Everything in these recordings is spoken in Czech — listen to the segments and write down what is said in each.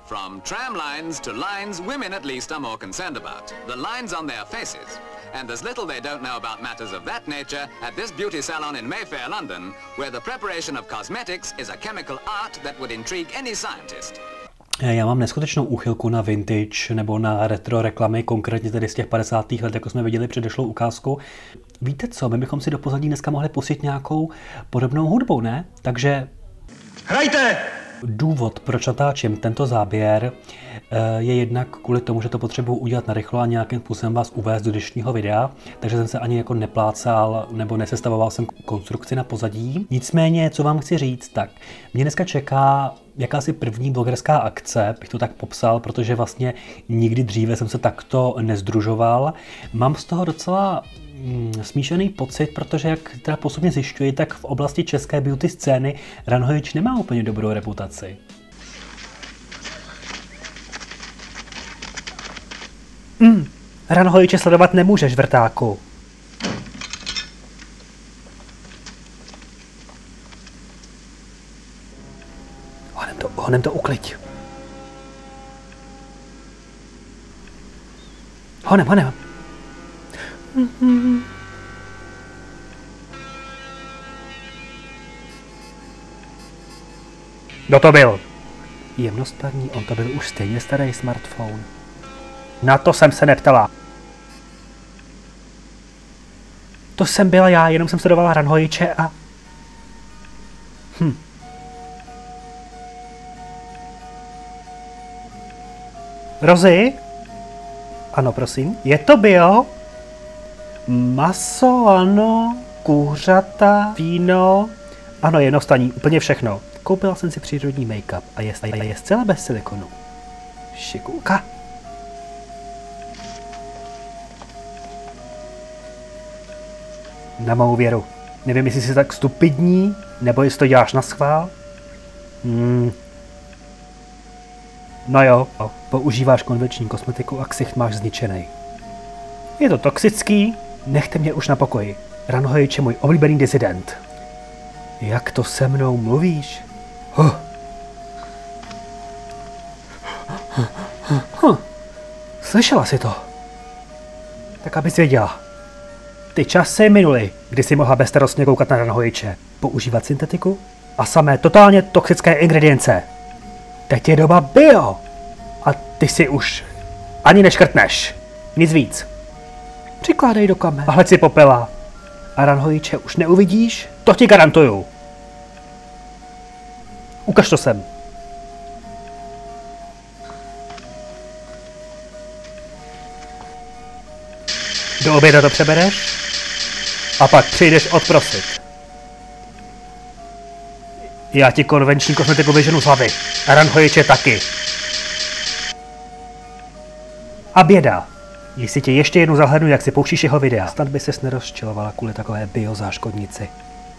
From tram lines to lines women at least are more concerned about. The lines on their faces. And there's little they don't know about matters of that nature at this beauty salon in Mayfair, London, where the preparation of cosmetics is a chemical art that would intrigue any scientist. Já mám neskutečnou úchylku na vintage nebo na retro reklamy, konkrétně tedy z těch 50. let, jako jsme viděli předešlou ukázku. Víte co, my bychom si do pozadí dneska mohli pustit nějakou podobnou hudbu, ne? Takže... Hrajte! Důvod, proč natáčím tento záběr, je jednak kvůli tomu, že to potřebuji udělat narychlo a nějakým způsobem vás uvést do dnešního videa, takže jsem se ani jako neplácal nebo nesestavoval jsem konstrukci na pozadí. Nicméně, co vám chci říct, tak mě dneska čeká jakási první blogerská akce, bych to tak popsal, protože vlastně nikdy dříve jsem se takto nezdružoval. Mám z toho docela smíšený pocit, protože jak teda postupně zjišťuji, tak v oblasti české beauty scény Ranhojič nemá úplně dobrou reputaci. Ranhojiče sledovat nemůžeš, vrtáku. Honem to ukliď. Honem. Kdo to byl? Jemnost paní, on to byl už stejně starý smartphone. Na to jsem se neptala. To jsem byla já, jenom jsem sledovala Ranhojiče a... Rozi? Ano, prosím. Je to bio? Maso, ano. Kuřata, víno. Ano, jednostaní, úplně všechno. Koupila jsem si přírodní make-up a je zcela bez silikonu. Šikulka. Na mou věru. Nevím, jestli jsi tak stupidní, nebo jestli to děláš na schvál. No jo, používáš konvenční kosmetiku a ksicht máš zničený. Je to toxický, nechte mě už na pokoji. Ranhojič je můj oblíbený disident. Jak to se mnou mluvíš? Slyšela jsi to? Tak abys věděla. Ty časy minuly, kdy jsi mohla bezstarostně koukat na Ranhojiče, používat syntetiku a samé totálně toxické ingredience. Teď je doba bio. A ty si už ani neškrtneš. Nic víc. Přikládej do kamen. A hleď si popela. A Ranhojiče už neuvidíš? To ti garantuju. Ukaž to sem. Do oběda to přebereš? A pak přijdeš odprosit. Já ti konvenční kosmetiku vyženu z hlavy. A Ranhojiče taky. A běda. Jestli tě ještě jednou zahlednu, jak si pouštíš jeho videa, snad by ses nerozčilovala kvůli takové biozáškodnici.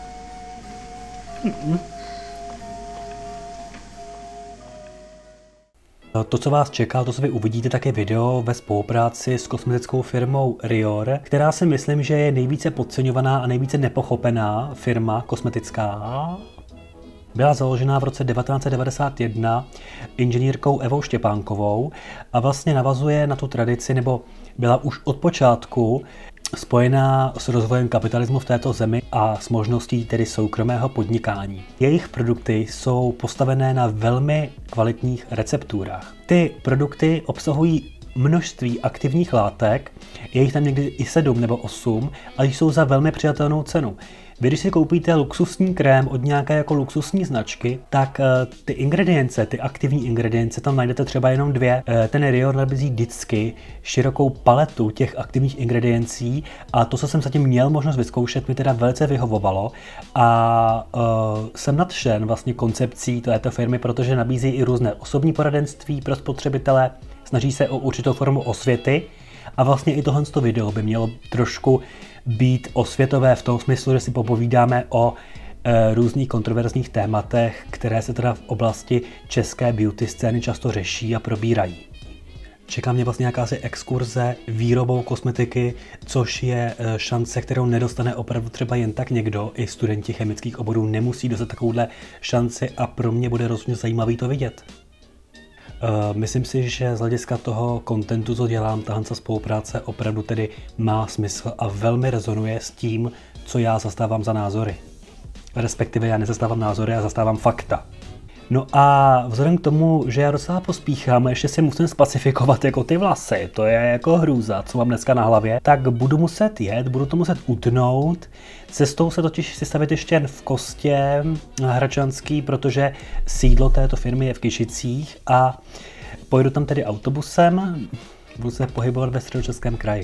To, co vás čeká, to, co vy uvidíte, tak je video ve spolupráci s kosmetickou firmou Rior, která si myslím, že je nejvíce podceňovaná a nejvíce nepochopená firma kosmetická. Byla založena v roce 1991 inženýrkou Evou Štěpánkovou a vlastně navazuje na tu tradici, nebo byla už od počátku spojená s rozvojem kapitalismu v této zemi a s možností tedy soukromého podnikání. Jejich produkty jsou postavené na velmi kvalitních recepturách. Ty produkty obsahují množství aktivních látek, je jich tam někdy i 7 nebo 8 a jsou za velmi přijatelnou cenu. Vy, když si koupíte luxusní krém od nějaké jako luxusní značky, tak ty ingredience, ty aktivní ingredience, tam najdete třeba jenom 2. Ten Rior nabízí vždycky širokou paletu těch aktivních ingrediencí a to, co jsem zatím měl možnost vyzkoušet, mi teda velice vyhovovalo a jsem nadšen vlastně koncepcí této firmy, protože nabízí i různé osobní poradenství pro spotřebitele, snaží se o určitou formu osvěty a vlastně i tohle video by mělo trošku být osvětové v tom smyslu, že si popovídáme o různých kontroverzních tématech, které se teda v oblasti české beauty scény často řeší a probírají. Čeká mě vlastně jakási exkurze výrobou kosmetiky, což je šance, kterou nedostane opravdu třeba jen tak někdo. I studenti chemických oborů nemusí dostat takovouhle šanci a pro mě bude rozhodně zajímavý to vidět. Myslím si, že z hlediska toho kontentu, co dělám, tahle spolupráce opravdu tedy má smysl a velmi rezonuje s tím, co já zastávám za názory. Respektive já nezastávám názory, já zastávám fakta. No a vzhledem k tomu, že já docela pospíchám, ještě si musím spacifikovat jako ty vlasy, to je jako hrůza, co mám dneska na hlavě, tak budu muset jet, budu to muset utnout. Cestou se totiž si stavit ještě v Kostě Hradčanský, protože sídlo této firmy je v Kyšicích a pojedu tam tedy autobusem, budu se pohybovat ve Středočeském kraji.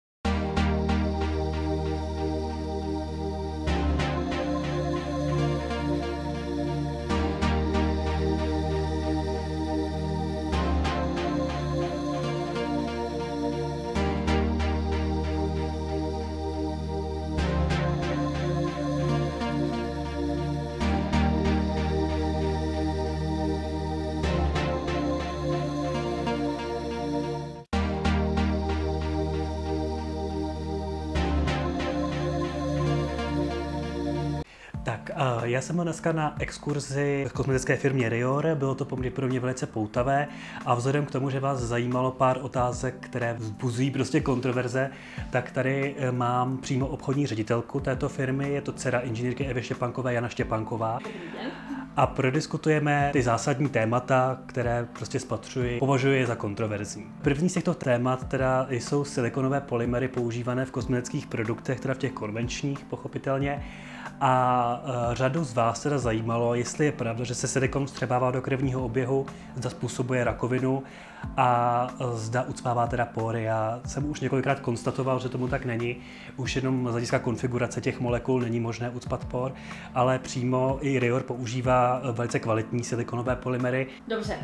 Tak, já jsem byl dneska na exkurzi v kosmetické firmě Rior, bylo to pro mě velice poutavé a vzhledem k tomu, že vás zajímalo pár otázek, které vzbuzují prostě kontroverze, tak tady mám přímo obchodní ředitelku této firmy, je to dcera inženýrky Evy Štěpánkové, Jana Štěpánková. A prodiskutujeme ty zásadní témata, které prostě považuji za kontroverzní. První z těchto témat teda jsou silikonové polymery používané v kosmetických produktech, teda v těch konvenčních, pochopitelně. A řadu z vás teda zajímalo, jestli je pravda, že se silikon vstřebává do krevního oběhu, zda způsobuje rakovinu a zda ucpává teda pory. Já jsem už několikrát konstatoval, že tomu tak není. Už jenom z hlediska konfigurace těch molekul není možné ucpat por, ale přímo i Rior používá velice kvalitní silikonové polymery. Dobře,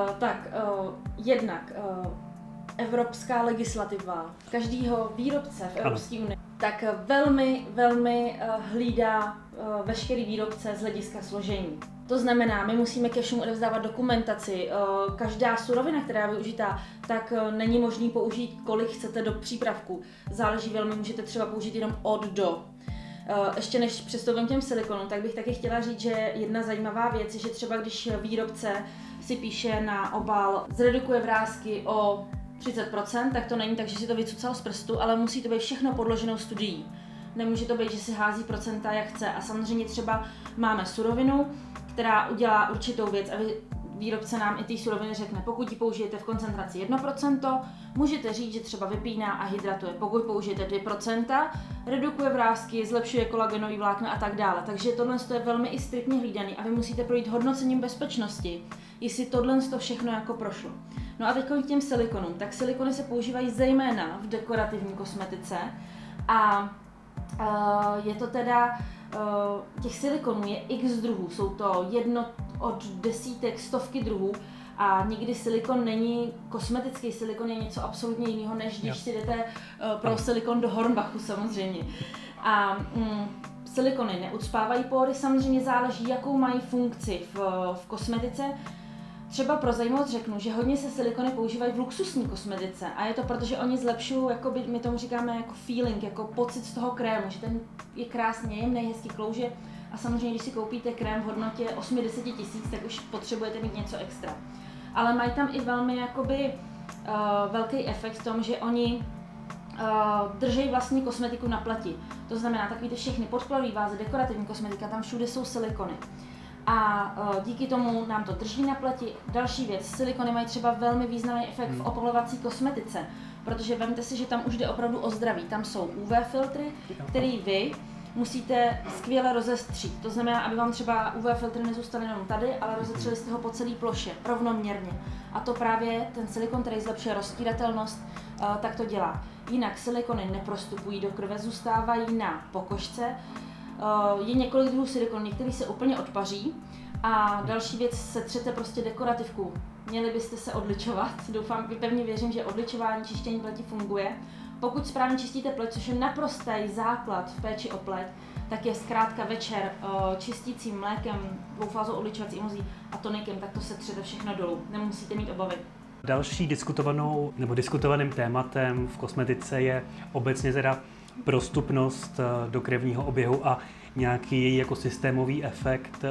jednak evropská legislativa každého výrobce v Evropské unii tak velmi hlídá veškerý výrobce z hlediska složení. To znamená, my musíme ke všemu odevzdávat dokumentaci. Každá surovina, která je využitá, tak není možný použít, kolik chcete do přípravku. Záleží velmi, můžete třeba použít jenom od do. Ještě než přestoupím k těm silikonům, tak bych taky chtěla říct, že jedna zajímavá věc je, že třeba když výrobce si píše na obal zredukuje vrásky o 30%, tak to není tak, že si to vycucal z prstu, ale musí to být všechno podloženou studií. Nemůže to být, že si hází procenta jak chce. A samozřejmě třeba máme surovinu, která udělá určitou věc a výrobce nám i té suroviny řekne, pokud ji použijete v koncentraci 1%, můžete říct, že třeba vypíná a hydratuje. Pokud použijete 2%, redukuje vrásky, zlepšuje kolagenový vlákna a tak dále. Takže tohle je velmi i striktně hlídaný a vy musíte projít hodnocením bezpečnosti, jestli tohle všechno jako prošlo. No a teď k těm silikonům. Tak silikony se používají zejména v dekorativní kosmetice a je to teda, těch silikonů je x druhů, jsou to jedno od desítek, stovky druhů a nikdy silikon není, kosmetický silikon je něco absolutně jiného, než když si jdete pro silikon do Hornbachu samozřejmě. A silikony neucpávají pory, samozřejmě záleží, jakou mají funkci v kosmetice. Třeba pro zajímavost řeknu, že hodně se silikony používají v luxusní kosmetice a je to proto, že oni zlepšují, jakoby, my tomu říkáme jako feeling, jako pocit z toho krému, že ten je krásně jemný, hezký klouže a samozřejmě, když si koupíte krém v hodnotě 8–10 tisíc, tak už potřebujete mít něco extra. Ale mají tam i velmi jakoby, velký efekt v tom, že oni drží vlastní kosmetiku na pleti. To znamená, takový ty všechny podkladové vázy, dekorativní kosmetika, tam všude jsou silikony. A díky tomu nám to drží na pleti. Další věc, silikony mají třeba velmi významný efekt v opalovací kosmetice, protože vemte si, že tam už jde opravdu o zdraví. Tam jsou UV filtry, který vy musíte skvěle rozestřít. To znamená, aby vám třeba UV filtry nezůstaly jenom tady, ale rozetřeli jste ho po celé ploše, rovnoměrně. A to právě ten silikon, který zlepšuje rozstíratelnost, tak to dělá. Jinak silikony neprostupují do krve, zůstávají na pokožce. Je několik druhů silikonu, některý se úplně odpaří a další věc, setřete prostě dekorativku. Měli byste se odličovat, doufám, pevně věřím, že odličování, čištění pleti funguje. Pokud správně čistíte pleť, což je naprostý základ v péči o pleť, tak je zkrátka večer čistícím mlékem, dvoufázou odličovací emulzí a tonikem, tak to setřete všechno dolů, nemusíte mít obavy. Další diskutovaným tématem v kosmetice je obecně teda prostupnost do krevního oběhu a nějaký její jako systémový efekt.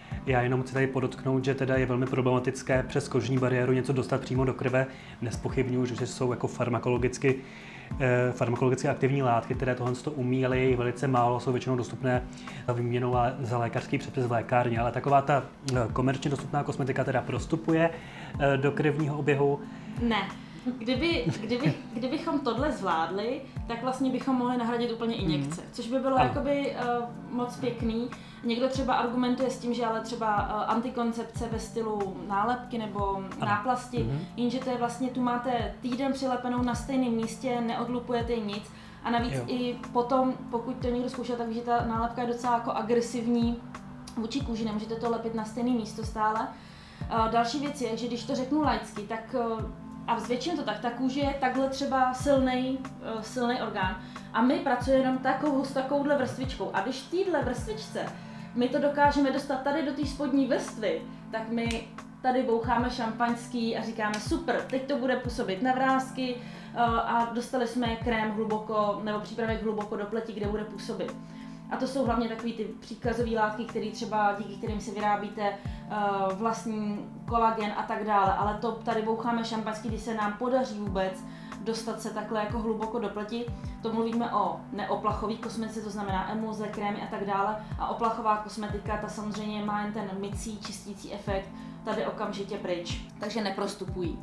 Já jenom chci tady podotknout, že teda je velmi problematické přes kožní bariéru něco dostat přímo do krve. Nezpochybňuji, že jsou jako farmakologicky aktivní látky, které tohle umí, ale je jich velice málo, jsou většinou dostupné za výměnou za lékařský předpis v lékárně, ale taková ta komerčně dostupná kosmetika teda prostupuje do krevního oběhu. Ne. Kdybychom tohle zvládli, tak vlastně bychom mohli nahradit úplně injekce, což by bylo jakoby moc pěkný. Někdo třeba argumentuje s tím, že ale třeba antikoncepce ve stylu nálepky nebo náplasti, jenže to je vlastně, tu máte týden přilepenou na stejném místě, neodlupujete nic a navíc i potom, pokud to někdo zkoušel, tak ví, že ta nálepka je docela jako agresivní vůči kůži, nemůžete to lepit na stejné místo stále. Další věc je, že když to řeknu laicky, tak a zvětším to tak, ta kůže je takhle třeba silný orgán a my pracujeme jenom s takovouhle vrstvičkou a když v téhle vrstvičce my to dokážeme dostat tady do té spodní vrstvy, tak my tady boucháme šampaňský a říkáme super, teď to bude působit na vrásky a dostali jsme krém hluboko nebo přípravek hluboko do pleti, kde bude působit. A to jsou hlavně takové ty příkazové látky, které třeba díky kterým si vyrábíte vlastní kolagen a tak dále, ale to tady boucháme šampaňský, když se nám podaří vůbec dostat se takhle jako hluboko do pleti. To mluvíme o neoplachové kosmetice, to znamená emulze, krémy a tak dále. A oplachová kosmetika, ta samozřejmě má jen ten mycí, čistící efekt, tady okamžitě pryč, takže neprostupují.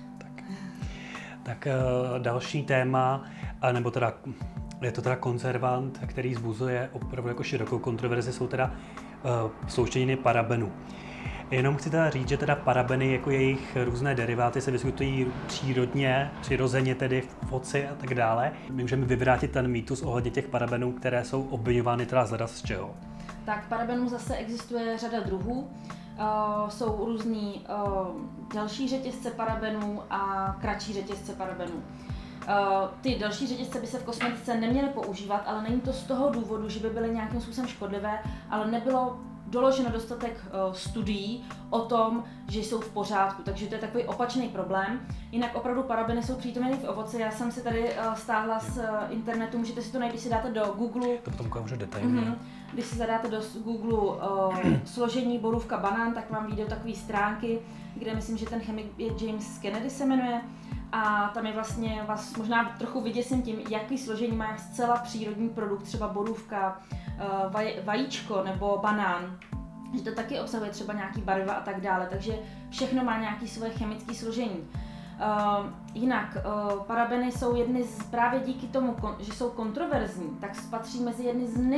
Tak další téma, nebo teda je to teda konzervant, který vzbuzuje opravdu jako širokou kontroverzi, jsou teda sloučeniny parabenů. Jenom chci teda říct, že teda parabeny jako jejich různé deriváty se vyskytují přirozeně tedy v oci a tak dále. My můžeme vyvrátit ten mýtus ohledně těch parabenů, které jsou obviňovány teda z čeho? Tak parabenů zase existuje řada druhů. Jsou různý delší řetězce parabenů a kratší řetězce parabenů. Ty další řetězce by se v kosmetice neměly používat, ale není to z toho důvodu, že by byly nějakým způsobem škodlivé, ale nebylo doloženo dostatek studií o tom, že jsou v pořádku, takže to je takový opačný problém. Jinak opravdu parabeny jsou přítomny v ovoci, já jsem si tady stáhla z internetu, můžete si to najít, když si dáte do Google. To potom ukážu detailně. Když si zadáte do Google složení borůvka banán, tak vám vyjdou takové stránky, kde myslím, že ten chemik je James Kennedy se jmenuje. A tam je vlastně, vás možná trochu vyděsím tím, jaký složení má zcela přírodní produkt, třeba borůvka, vajíčko nebo banán. Že to taky obsahuje třeba nějaký barviva a tak dále, takže všechno má nějaké svoje chemické složení. Jinak parabeny jsou jedny právě díky tomu, že jsou kontroverzní, tak patří mezi jedny z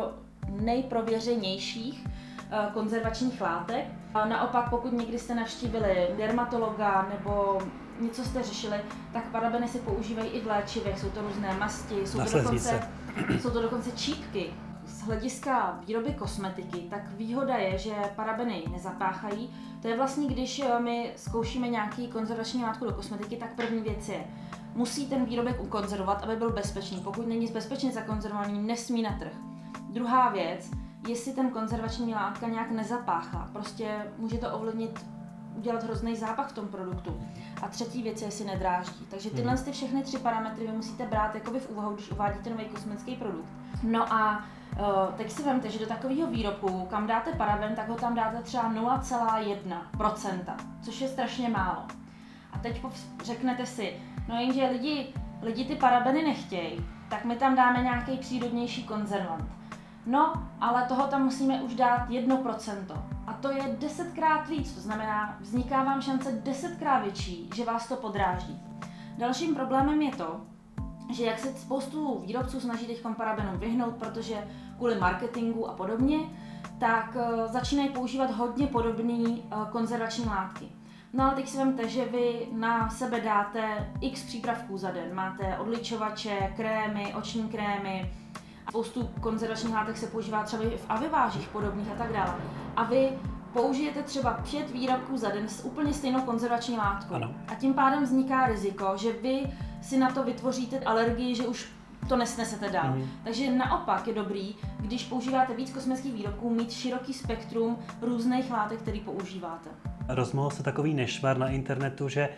nejprověřenějších konzervačních látek. Naopak, pokud někdy jste navštívili dermatologa nebo něco jste řešili, tak parabeny se používají i v léčivech, jsou to různé masti, jsou to dokonce čípky. Z hlediska výroby kosmetiky, tak výhoda je, že parabeny nezapáchají. To je vlastně, když my zkoušíme nějaký konzervační látku do kosmetiky, tak první věc je, musí ten výrobek ukonzervovat, aby byl bezpečný. Pokud není bezpečně zakonzervovaný, nesmí na trh. Druhá věc, jestli ten konzervační látka nějak nezapáchá, prostě může to ovlivnit, udělat hrozný zápach v tom produktu. A třetí věc je, jestli nedráždí. Takže tyhle všechny tři parametry vy musíte brát jakoby v úvahu, když uvádíte nový kosmetický produkt. No a teď si vemte, že do takového výrobku, kam dáte paraben, tak ho tam dáte třeba 0,1%, což je strašně málo. A teď řeknete si, no jenže lidi ty parabeny nechtějí, tak my tam dáme nějaký přírodnější konzervant. No, ale toho tam musíme už dát 1%. A to je 10krát víc, to znamená, vzniká vám šance 10krát větší, že vás to podráždí. Dalším problémem je to, že jak se spoustu výrobců snaží teď parabenům vyhnout, protože kvůli marketingu a podobně, tak začínají používat hodně podobné konzervační látky. No ale teď si vemte, že vy na sebe dáte x přípravků za den. Máte odličovače, krémy, oční krémy, spoustu konzervačních látek se používá třeba i v avivážích podobných a tak dále. A vy použijete třeba 5 výrobků za den s úplně stejnou konzervační látkou. Ano. A tím pádem vzniká riziko, že vy si na to vytvoříte alergii, že už to nesnesete dál. Takže naopak je dobrý, když používáte víc kosmetických výrobků, mít široký spektrum různých látek, které používáte. Rozmohl se takový nešvar na internetu, že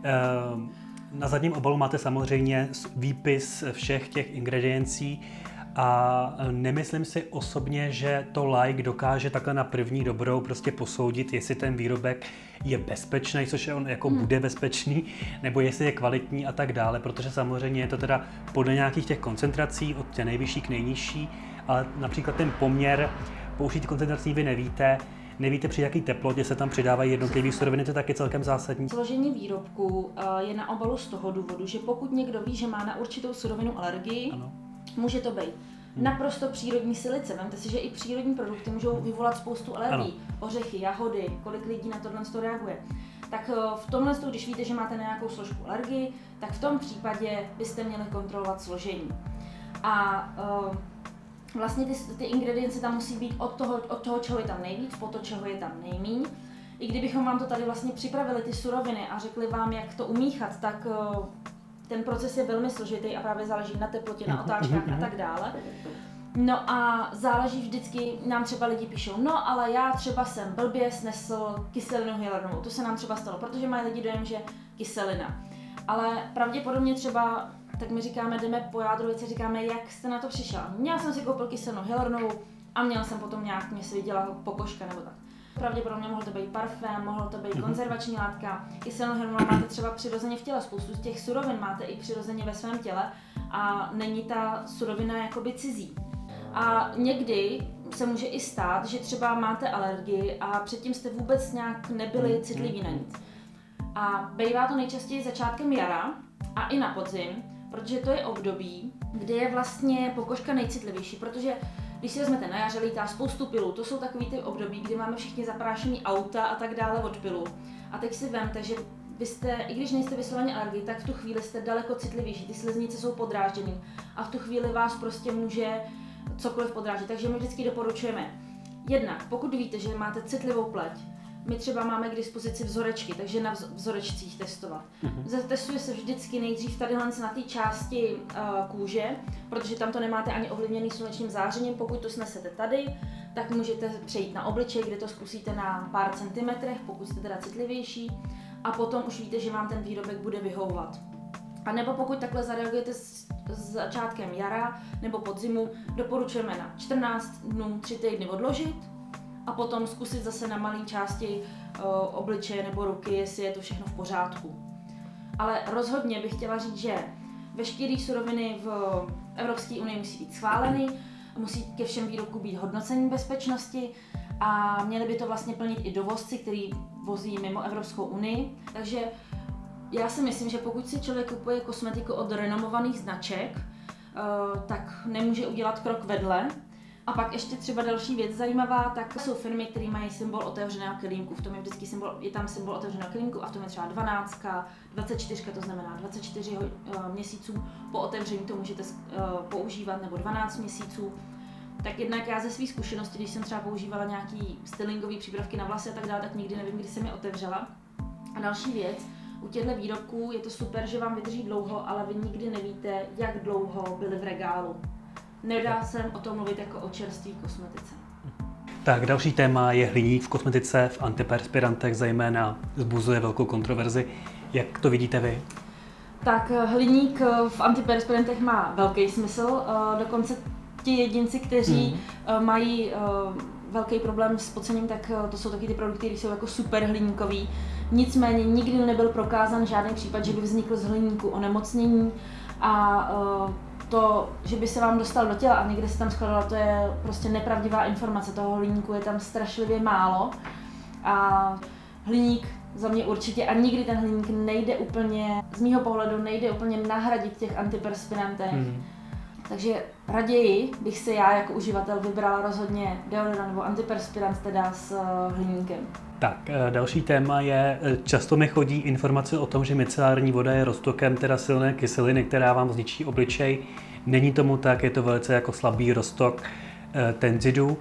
na zadním obalu máte samozřejmě výpis všech těch ingrediencí A nemyslím si osobně, že to laik dokáže takhle na první dobrou prostě posoudit, jestli ten výrobek je bezpečný, což on jako bude bezpečný, nebo jestli je kvalitní a tak dále, protože samozřejmě je to teda podle nějakých těch koncentrací od těch nejvyšší k nejnižší, ale například ten poměr použít koncentrací vy nevíte při jaký teplotě se tam přidávají jednotlivé suroviny, to je taky celkem zásadní. Složení výrobku je na obalu z toho důvodu, že pokud někdo ví, že má na určitou surovinu alergii, ano. Může to být naprosto přírodní silice. Vemte si, že i přírodní produkty můžou vyvolat spoustu alergií. Ořechy, jahody, kolik lidí na tohle reaguje. Tak v tomhle, když víte, že máte na nějakou složku alergii, tak v tom případě byste měli kontrolovat složení. A vlastně ty ingredience tam musí být od toho, čeho je tam nejvíc, po to, čeho je tam nejmíň. I kdybychom vám to tady vlastně připravili, ty suroviny, a řekli vám, jak to umíchat, tak ten proces je velmi složitý a právě záleží na teplotě, na otáčkách a tak dále. No a záleží vždycky, nám třeba lidi píšou, no ale já třeba jsem blbě snesl kyselinu hyaluronovou, to se nám třeba stalo, protože mají lidi dojem, že kyselina. Ale pravděpodobně třeba, tak my říkáme, jdeme po jádru věci, říkáme, jak jste na to přišel. Já jsem si koupil kyselinu hyaluronovou a měl jsem potom nějak, mě se viděla pokožka nebo tak. Pravděpodobně mohl to být parfém, mohl to být konzervační látka. Kyselinu hyaluronovou máte třeba přirozeně v těle, spoustu z těch surovin máte i přirozeně ve svém těle a není ta surovina jakoby cizí. A někdy se může i stát, že třeba máte alergii a předtím jste vůbec nějak nebyli citliví na nic. A bývá to nejčastěji začátkem jara a i na podzim, protože to je období, kdy je vlastně pokožka nejcitlivější, protože když si vezmete na jaře, lítá spoustu pilů, to jsou takový ty období, kdy máme všichni zaprášený auta a tak dále od pilů. A teď si vemte, že vy jste, i když nejste vysloveně alergii, tak v tu chvíli jste daleko citlivější, ty sliznice jsou podrážděný a v tu chvíli vás prostě může cokoliv podrážet. Takže my vždycky doporučujeme, jednak pokud víte, že máte citlivou pleť, my třeba máme k dispozici vzorečky, takže na vzorečcích testovat. Testuje se vždycky nejdřív tady na té části kůže, protože tam to nemáte ani ovlivněný slunečním zářením. Pokud to snesete tady, tak můžete přejít na obličej, kde to zkusíte na pár centimetrech, pokud jste teda citlivější. A potom už víte, že vám ten výrobek bude vyhovovat. A nebo pokud takhle zareagujete s začátkem jara nebo podzimu, doporučujeme na 14 dnů, 3 týdny odložit a potom zkusit zase na malé části obličeje nebo ruky, jestli je to všechno v pořádku. Ale rozhodně bych chtěla říct, že veškeré suroviny v Evropské unii musí být schváleny, musí ke všem výrobkům být hodnocení bezpečnosti a měli by to vlastně plnit i dovozci, který vozí mimo Evropskou unii. Takže já si myslím, že pokud si člověk kupuje kosmetiku od renomovaných značek, tak nemůže udělat krok vedle. A pak ještě třeba další věc zajímavá, tak jsou firmy, které mají symbol otevřeného kelímku. V tom je vždycky je tam symbol otevřeného kelímku a v tom je třeba 12, 24, to znamená 24 měsíců po otevření to můžete používat, nebo 12 měsíců. Tak jednak já ze svých zkušeností, když jsem třeba používala nějaký stylingové přípravky na vlasy a tak dále, tak nikdy nevím, kdy jsem je otevřela. A další věc, u těchto výrobků je to super, že vám vydrží dlouho, ale vy nikdy nevíte, jak dlouho byly v regálu. Nedá se o tom mluvit jako o čerstvé kosmetice. Tak další téma je hliník v kosmetice, v antiperspirantech zejména vzbuzuje velkou kontroverzi. Jak to vidíte vy? Tak hliník v antiperspirantech má velký smysl, dokonce ti jedinci, kteří mají velký problém s pocením, tak to jsou taky ty produkty, které jsou jako super hliníkový. Nicméně nikdy nebyl prokázán žádný případ, že by vznikl z hliníku onemocnění a to, že by se vám dostal do těla a někde se tam skladalo, to je prostě nepravdivá informace. Toho hliníku je tam strašlivě málo a hliník za mě určitě a nikdy ten hliník nejde úplně, z mýho pohledu nejde úplně nahradit těch antiperspirantech. Takže raději bych se já jako uživatel vybrala rozhodně deodorant nebo antiperspirant teda s hliníkem. Tak, další téma je, často mi chodí informace o tom, že micelární voda je roztokem teda silné kyseliny, která vám zničí obličej. Není tomu tak, je to velice jako slabý roztok tenzidů.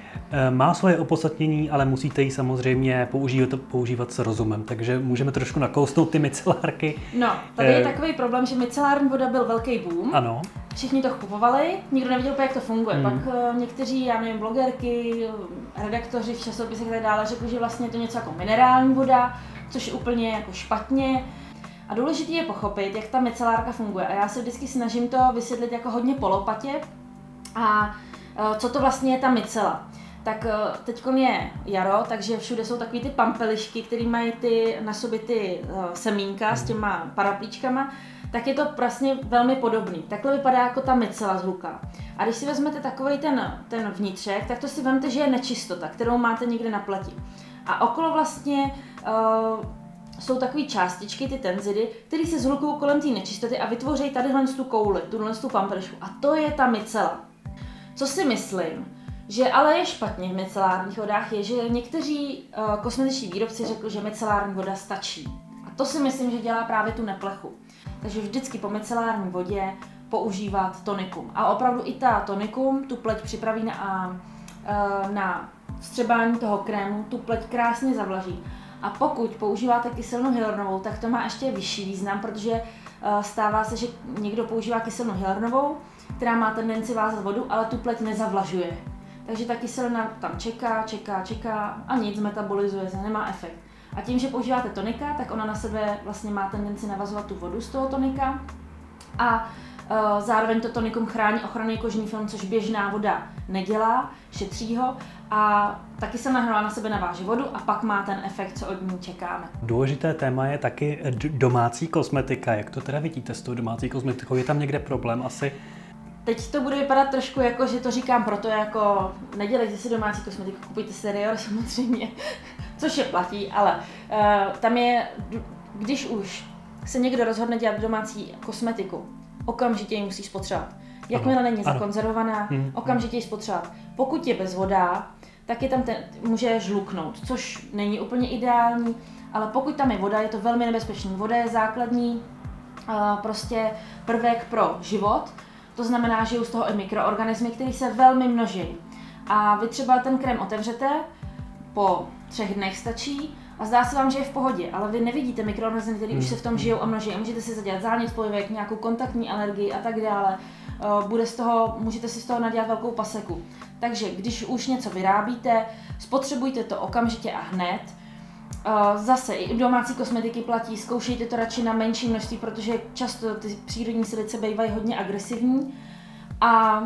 Má svoje opodstatnění, ale musíte ji samozřejmě používat s rozumem, takže můžeme trošku nakousnout ty micelárky. No, tady je takový problém, že micelární voda byl velký boom. Ano. Všichni to kupovali, nikdo nevěděl, jak to funguje. Pak někteří, já nevím, blogerky, redaktoři v časopisech a tak dále řekli, že vlastně je to něco jako minerální voda, což je úplně jako špatně. A důležité je pochopit, jak ta micelárka funguje. A já se vždycky snažím to vysvětlit jako hodně polopatě. A co to vlastně je ta micela? Tak teď je jaro, takže všude jsou takový ty pampelišky, které mají na sobě ty semínka s těma paraplíčkama, tak je to vlastně velmi podobný. Takhle vypadá jako ta micela z luka. A když si vezmete takovej ten vnitřek, tak to si vemte, že je nečistota, kterou máte někde na pleti. A okolo vlastně jsou takové částičky, ty tenzidy, které se zhlukují kolem té nečistoty a vytvoří tadyhle tu kouli, tuhle tu pampelišku. A to je ta micela. Co si myslím, že ale je špatně v micelárních vodách, je, že někteří kosmetičtí výrobci řekli, že micelární voda stačí. A to si myslím, že dělá právě tu neplechu. Takže vždycky po micelární vodě používat tonikum. A opravdu i ta tonikum tu pleť připraví na vstřebání toho krému, tu pleť krásně zavlaží. A pokud používáte kyselinu hyaluronovou, tak to má ještě vyšší význam, protože stává se, že někdo používá kyselinu hyaluronovou, která má tendenci vázat vodu, ale tu pleť nezavlažuje. Takže ta kyselina tam čeká a nic, metabolizuje se, nemá efekt. A tím, že používáte tonika, tak ona na sebe vlastně má tendenci navazovat tu vodu z toho tonika a zároveň to tonikum chrání ochranný kožní film, což běžná voda nedělá, šetří ho a taky se na sebe naváže vodu a pak má ten efekt, co od ní čekáme. Důležité téma je taky domácí kosmetika. Jak to teda vidíte s tou domácí kosmetikou? Je tam někde problém asi? Teď to bude vypadat trošku jako, že to říkám proto jako nedělejte si domácí kosmetiku, kupujte si Rior samozřejmě, což je platí, ale tam je, když už se někdo rozhodne dělat domácí kosmetiku, okamžitě ji musí spotřebovat. Jakmile není zakonzervovaná, okamžitě ji spotřebovat. Pokud je bezvodá, tak je tam může žluknout, což není úplně ideální, ale pokud tam je voda, je to velmi nebezpečný. Voda je základní prostě prvek pro život. To znamená, že jsou z toho i mikroorganismy, které se velmi množí. A vy třeba ten krém otevřete, po 3 dnech stačí a zdá se vám, že je v pohodě, ale vy nevidíte mikroorganismy, které už se v tom žijou a množí. A můžete si zadělat zánět polivek, nějakou kontaktní alergii a tak dále. Můžete si z toho nadělat velkou paseku. Takže když už něco vyrábíte, spotřebujte to okamžitě a hned. Zase i domácí kosmetiky platí, zkoušejte to radši na menší množství, protože často ty přírodní silice bývají hodně agresivní a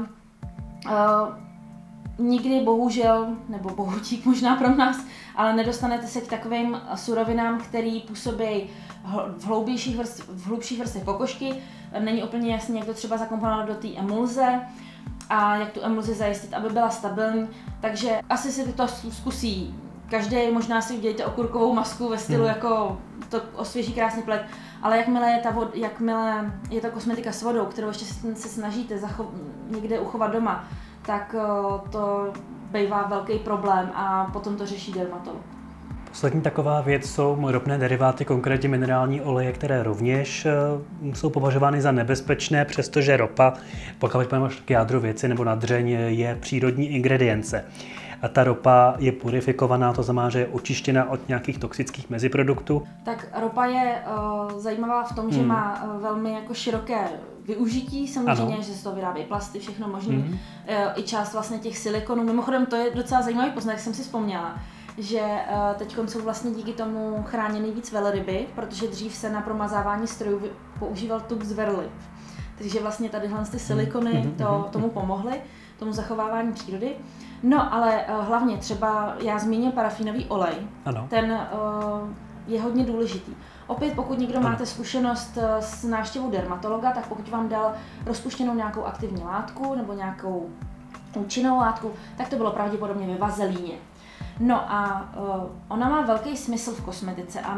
nikdy bohužel, nebo bohutík možná pro nás, ale nedostanete se k takovým surovinám, které působí v hlubších vrstvech pokožky. Není úplně jasný, jak to třeba zakomponovat do té emulze a jak tu emulzi zajistit, aby byla stabilní, takže asi si to zkusí každý, možná si udělejte okurkovou masku ve stylu, jako to osvěží krásně pleť, ale jakmile je to kosmetika s vodou, kterou ještě se snažíte někde uchovat doma, tak to bývá velký problém a potom to řeší dermatolog. Poslední taková věc jsou ropné deriváty, konkrétně minerální oleje, které rovněž jsou považovány za nebezpečné, přestože ropa, pokud máme k jádru věci nebo na dřeň, je přírodní ingredience. A ta ropa je purifikovaná, to znamená, že je očištěna od nějakých toxických meziproduktů. Tak ropa je zajímavá v tom, že má velmi jako široké využití, samozřejmě, že z toho vyrábějí plasty, všechno možné, i část vlastně těch silikonů. Mimochodem to je docela zajímavý poznatek, jsem si vzpomněla, že teď jsou vlastně díky tomu chráněny víc velryby, protože dřív se na promazávání strojů používal tuk z velryb. Takže vlastně tadyhle ty silikony tomu pomohly, tomu zachovávání přírody. No ale hlavně třeba já zmínil parafínový olej, ten je hodně důležitý. Opět pokud někdo máte zkušenost s návštěvou dermatologa, tak pokud vám dal rozpuštěnou nějakou aktivní látku nebo nějakou účinnou látku, tak to bylo pravděpodobně ve vazelíně. No a ona má velký smysl v kosmetice a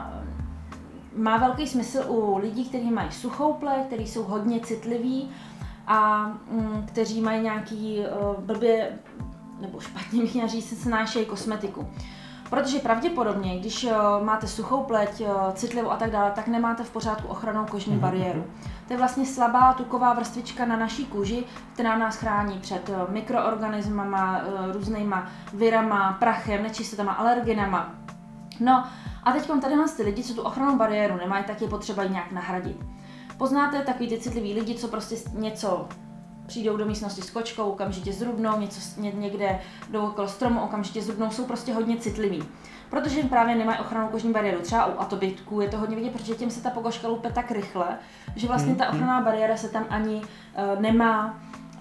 má velký smysl u lidí, kteří mají suchou pleť, kteří jsou hodně citliví a kteří mají nějaký blbě nebo špatně bych měla říct, snášejí kosmetiku. Protože pravděpodobně, když máte suchou pleť, citlivou a tak dále, tak nemáte v pořádku ochrannou kožní bariéru. To je vlastně slabá tuková vrstvička na naší kůži, která nás chrání před mikroorganismama, různýma virama, prachem, nečistotama, alergenama. No a teď tadyhle ty lidi, co tu ochrannou bariéru nemají, tak je potřeba ji nějak nahradit. Poznáte takový ty citliví lidi, co prostě něco přijdou do místnosti s kočkou, okamžitě zrubnou, někde jdou okolo stromu, okamžitě zrubnou, jsou prostě hodně citliví. Protože jim právě nemají ochrannou kožní bariéru. Třeba u atopitků je to hodně vidět, protože těm se ta pokožka lupe tak rychle, že vlastně ta ochranná bariéra se tam ani nemá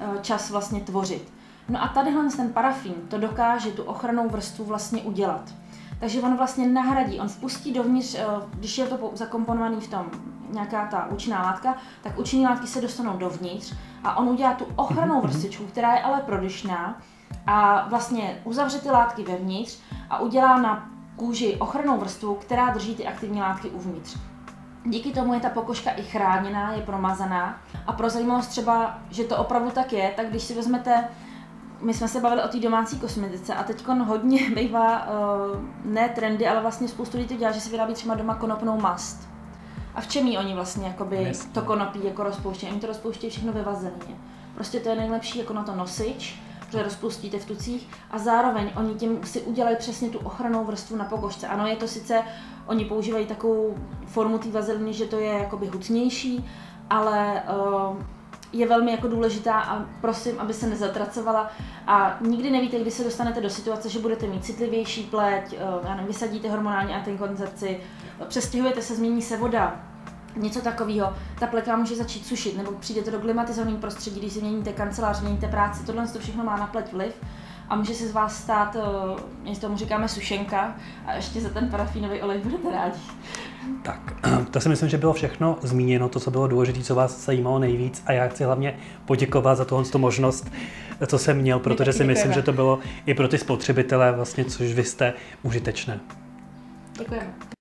čas vlastně tvořit. No a tadyhle ten parafín to dokáže tu ochrannou vrstvu vlastně udělat. Takže on vlastně nahradí, on vpustí dovnitř, když je to zakomponovaný v tom nějaká ta účinná látka, tak účinné látky se dostanou dovnitř a on udělá tu ochrannou vrstvičku, která je ale prodyšná a vlastně uzavře ty látky vevnitř a udělá na kůži ochrannou vrstvu, která drží ty aktivní látky uvnitř. Díky tomu je ta pokožka i chráněná, je promazaná a pro zajímavost třeba, že to opravdu tak je, tak když si vezmete, my jsme se bavili o té domácí kosmetice a teď hodně bývá ne trendy, ale vlastně spoustu lidí to dělá, že si vyrábí třeba doma konopnou mast. A v čem jí oni vlastně jakoby to konopí jako rozpouštějí? Oni to rozpouštějí všechno ve vazelině. Prostě to je nejlepší jako na to nosič, protože rozpustíte v tucích a zároveň oni tím si udělají přesně tu ochrannou vrstvu na pokožce. Ano, je to sice, oni používají takovou formu té vazeliny, že to je jakoby hutnější, ale je velmi jako důležitá a prosím, aby se nezatracovala a nikdy nevíte, kdy se dostanete do situace, že budete mít citlivější pleť, já nevím, vysadíte hormonální antikoncepci, přestěhujete se, změní se voda, něco takového, ta pleť vám může začít sušit, nebo přijdete do klimatizovaného prostředí, když si měníte kancelář, měníte práci, tohle to všechno má na pleť vliv a může se z vás stát, my tomu říkáme sušenka a ještě za ten parafínový olej budete rádi. Tak, to si myslím, že bylo všechno zmíněno, to, co bylo důležité, co vás zajímalo nejvíc a já chci hlavně poděkovat za tu možnost, co jsem měl, protože si myslím, že to bylo i pro ty spotřebitele vlastně, což vy jste, užitečné. Děkujeme.